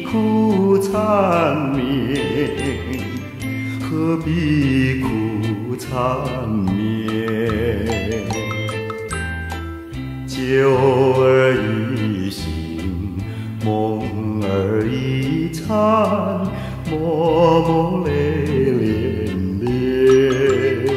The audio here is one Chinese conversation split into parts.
苦缠绵？何必苦缠绵？酒儿一醒，梦儿一缠，默默泪连连。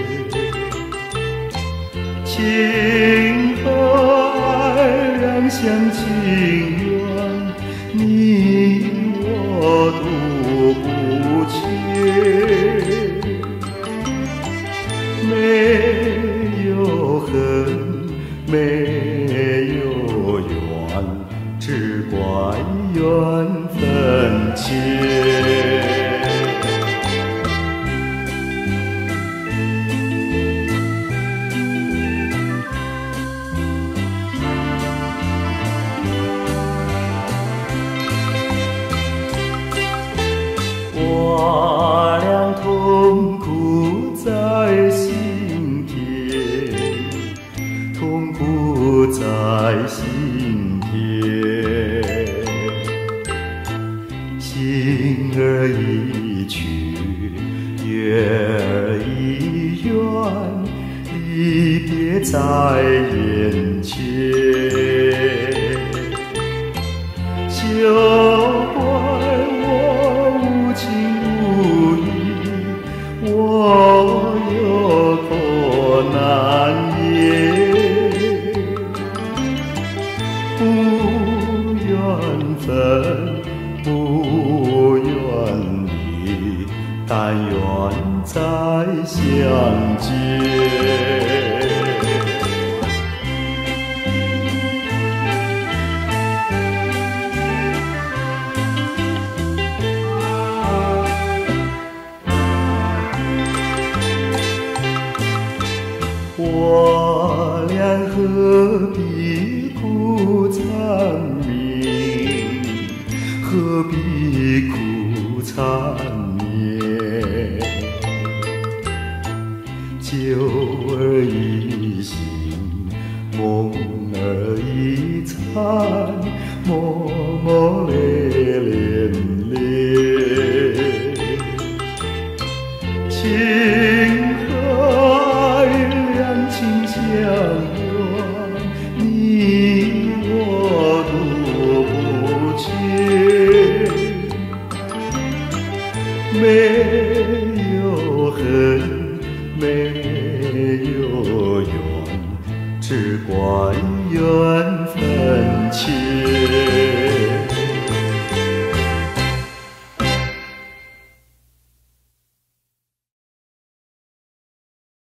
情和爱两厢情愿，你我都不缺。没有恨，没有怨，只怪缘分缺。我俩痛苦在心田，痛苦在心田。心儿一去，月儿一圆，离别在眼前。休怪我无情无义，我有苦难言。不缘分，不缘离，但愿再相见。我俩何必苦缠绵？何必苦缠绵？酒儿一醒，梦儿一缠，默默泪连连。情和爱两情相愿，你我都不缺。没有恨，没有怨，只怪缘分缺。